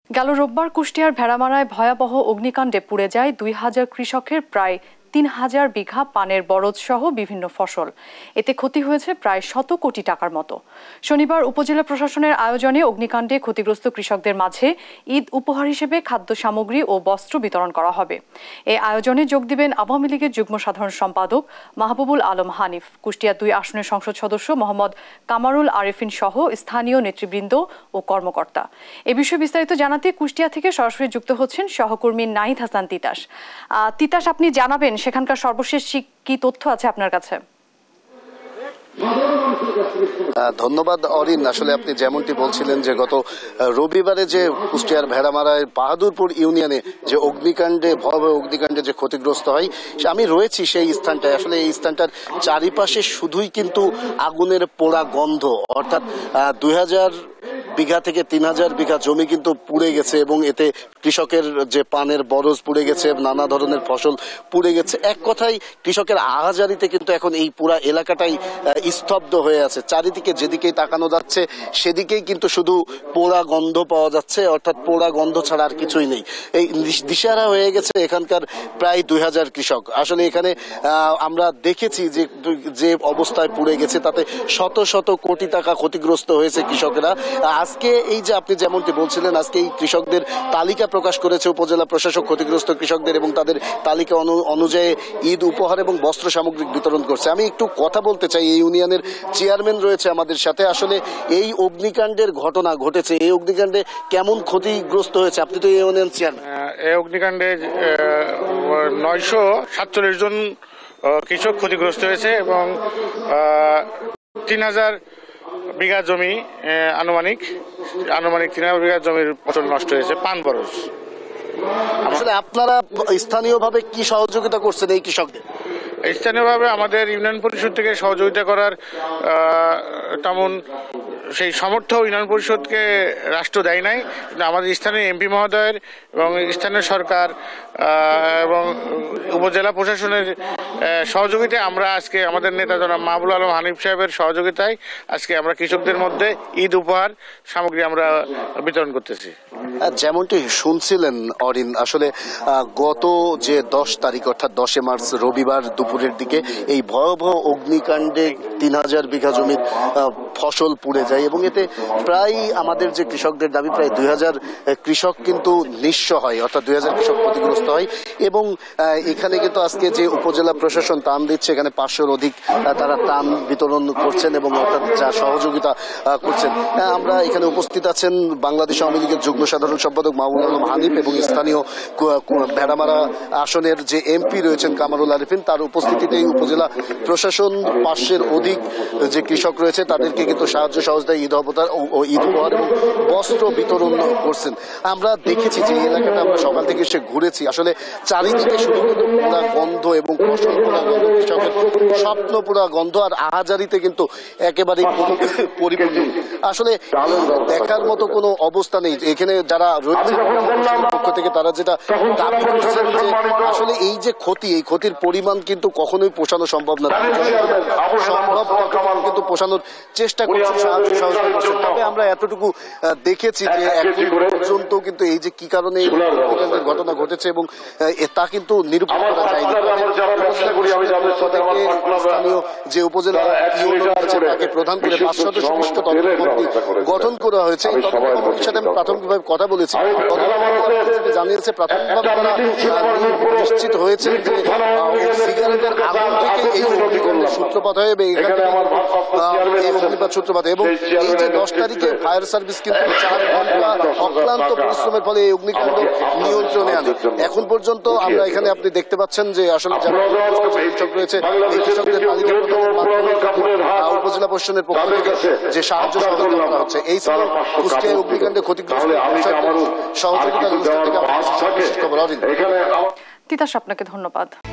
গেল রোববার কুষ্টিয়ার ভেড়ামারায় ভয়াবহ অগ্নিকাণ্ডে পুড়ে যায় ২,০০০ কৃষকের প্রায় ৩,০০০ বিঘা পানের বরজ সহ বিভিন্ন ফসল। এতে ক্ষতি হয়েছে প্রায় ১০০ কোটি টাকার মতো। শনিবার উপজেলা প্রশাসনের আয়োজনে অগ্নিকাণ্ডে ক্ষতিগ্রস্ত কৃষকদের মাঝে ঈদ উপহার হিসেবে খাদ্য সামগ্রী ও বস্ত্র বিতরণ করা হবে। এই আয়োজনে যোগ দিবেন আওয়ামী লীগের যুগ্ম সাধারণ সম্পাদক মাহবুবুল আলম হানিফ, কুষ্টিয়া ২ আসনের সংসদ সদস্য মোহাম্মদ কামারুল আরেফিন সহ স্থানীয় নেতৃবৃন্দ ও কর্মকর্তা। এ বিষয়ে বিস্তারিত জানাতে কুষ্টিয়া থেকে সরাসরি যুক্ত হচ্ছেন সহকর্মী নাহিদ হাসান তিতাস। তিতাস, আপনি জানাবেন সেখানকার সর্বশেষ কি তথ্য আছে আপনার কাছে? ধন্যবাদ অরিন। আসলে আপনি যেমনটি বলছিলেন যে গত রবিবারে যে কুষ্টিয়ার ভেড়ামারায় বাহাদুরপুর ইউনিয়নে যে অগ্নিকাণ্ডে ভয়াবহ অগ্নিকাণ্ডে যে ক্ষতিগ্রস্ত হয়, আমি রয়েছি সেই স্থানটায়। আসলে এই স্থানটার চারিপাশে শুধুই কিন্তু আগুনের পোড়া গন্ধ, অর্থাৎ ২,০০০ বিঘা থেকে ৩,০০০ বিঘা জমি কিন্তু পুড়ে গেছে এবং এতে কৃষকের যে পানের বরজ পুড়ে গেছে, নানা ধরনের ফসল পুড়ে গেছে। এক কথায় কৃষকের আহাজারিতে কিন্তু এখন এই পুরা এলাকাটাই স্তব্ধ হয়ে আছে। চারিদিকে যেদিকেই তাকানো যাচ্ছে সেদিকেই কিন্তু শুধু পোড়া গন্ধ পাওয়া যাচ্ছে, অর্থাৎ পোড়া গন্ধ ছাড়া আর কিছুই নেই। এই দিশেহারা হয়ে গেছে এখানকার প্রায় ২,০০০ কৃষক। আসলে এখানে আমরা দেখেছি যে অবস্থায় পুড়ে গেছে তাতে শত শত কোটি টাকা ক্ষতিগ্রস্ত হয়েছে কৃষকেরা। আজকে এই যে আপনি যেমনটি বলছিলেন, আজকে এই কৃষকদের তালিকা প্রকাশ করেছে উপজেলা প্রশাসক ক্ষতিগ্রস্ত কৃষকদের, এবং তাদের তালিকা অনুযায়ী ঈদ উপহার এবং বস্ত্র সামগ্রী বিতরণ করছে। আমি একটু কথা বলতে চাই, এই ইউনিয়নের চেয়ারম্যান রয়েছে আমাদের সাথে। আসলে এই অগ্নিকাণ্ডের ঘটনা ঘটেছে, এই অগ্নিকাণ্ডে কেমন ক্ষতিগ্রস্ত হয়েছে? আপনি তো এই ইউনিয়ন চেয়ারম্যান। এই অগ্নিকাণ্ডে ৯৪৭ জন কৃষক ক্ষতিগ্রস্ত হয়েছে এবং ৩,০০০ বিঘা জমি আনুমানিক ৩,০০০ বিঘা জমির ফসল নষ্ট হয়েছে, পান বরজ। আসলে আপনারা স্থানীয়ভাবে কি সহযোগিতা করছেন এই কৃষকদের? স্থানীয়ভাবে আমাদের ইউনিয়ন পরিষদ থেকে সহযোগিতা করার তেমন সেই সামর্থ্য ইউনিয়ন পরিষদকে রাষ্ট্র দেয় নাই, কিন্তু আমাদের স্থানীয় এমপি মহোদয়ের এবং স্থানীয় সরকার এবং উপজেলা প্রশাসনের সহযোগিতায় আমরা আজকে আমাদের নেতা জনাব মাহবুবুল আলম হানিফ সাহেবের সহযোগিতায় আজকে আমরা কৃষকদের মধ্যে ঈদ উপহার সামগ্রী আমরা বিতরণ করতেছি। যেমনটি শুনছিলেন অরিন, আসলে গত যে ১০ তারিখ অর্থাৎ ১০ মার্চ রবিবার দুপুরের দিকে এই ভয়াবহ অগ্নিকাণ্ডে ৩,০০০ বিঘা জমির ফসল পুড়ে যায় এবং এতে প্রায় আমাদের যে কৃষকদের দাবি প্রায় ২,০০০ কৃষক কিন্তু নিঃস্ব হয়, অর্থাৎ ২,০০০ কৃষক ক্ষতিগ্রস্ত হয়। এবং এখানে কিন্তু আজকে যে উপজেলা প্রশাসন ত্রাণ দিচ্ছে, এখানে ৫০০-র অধিক তারা ত্রাণ বিতরণ করছেন এবং অর্থাৎ যা সহযোগিতা করছেন। আমরা এখানে উপস্থিত আছেন বাংলাদেশ আওয়ামী লীগের যুগ্ম সাধারণ সম্পাদক মাহবুবুল আলম হানিফ এবং স্থানীয় ভেড়ামারা আসনের যে এমপি রয়েছেন কামারুল আরেফিন, তার উপস্থিতিতে এই উপজেলা প্রশাসন ৫০০-র অধিক যে কৃষক রয়েছে তাদেরকে কিন্তু সাহায্য সহযোগিতা ঈদ উপহার এবং বস্ত্র বিতরণ করছেন। আমরা দেখেছি যে এই এলাকাটা আমরা সকাল থেকে এসে ঘুরেছি, আসলে চারিদিকে শুধু কিন্তু পোড়া গন্ধ এবং ফসল পোড়া গন্ধ, কৃষকের স্বপ্ন পোড়া গন্ধ আর আহাজারিতে কিন্তু একেবারেই পরিপূর্ণ। আসলে দেখার মতো কোনো অবস্থা নেই। এখানে যারা রয়েছে পক্ষ থেকে তারা যেটা দাবি করছেন যে আসলে এই যে ক্ষতি, এই ক্ষতির পরিমাণ কিন্তু কখনোই পোষানো সম্ভব না, সম্ভব কিন্তু পোষানোর চেষ্টা করছে, সাহায্য সহযোগিতা করছে। তবে আমরা এতটুকু দেখেছি যে এখন পর্যন্ত কিন্তু এই যে কি কারণে ঘটনা ঘটেছে এবং তা কিন্তু নিরূপণ করা যায়নি। স্থানীয় যে উপজেলা তাকে প্রধান করে ৫ সদস্য বিশিষ্ট তদন্ত কমিটি গঠন করা হয়েছে। এই তদন্ত কমিটির সাথে আমি প্রাথমিকভাবে কথা বলেছি, জানিয়েছে প্রাথমিকভাবে তারা নিশ্চিত হয়েছে যে সিগারেটের আগুন থেকে এই অগ্নিকাণ্ডের সূত্রপাত হয় এবং এখান থেকে অগ্নিপাত সূত্রপাত। এবং এই যে ১০ তারিখে ফায়ার সার্ভিস কিন্তু ৪ ঘন্টা অক্লান্ত পরিশ্রমের ফলে এই অগ্নিকাণ্ড নিয়ন্ত্রণে আনে। এখন পর্যন্ত আমরা এখানে আপনি দেখতে পাচ্ছেন যে আসলে যারা কৃষক রয়েছে এই কৃষকদের তালিকা প্রদানের মাধ্যমে উপজেলা প্রশাসনের পক্ষ থেকে যে সাহায্য সহযোগিতা করা হচ্ছে। এই ছিল কুষ্টিয়ায় অগ্নিকাণ্ডে ক্ষতিগ্রস্ত সহযোগিতার খবর। তিতাস, আপনাকে ধন্যবাদ।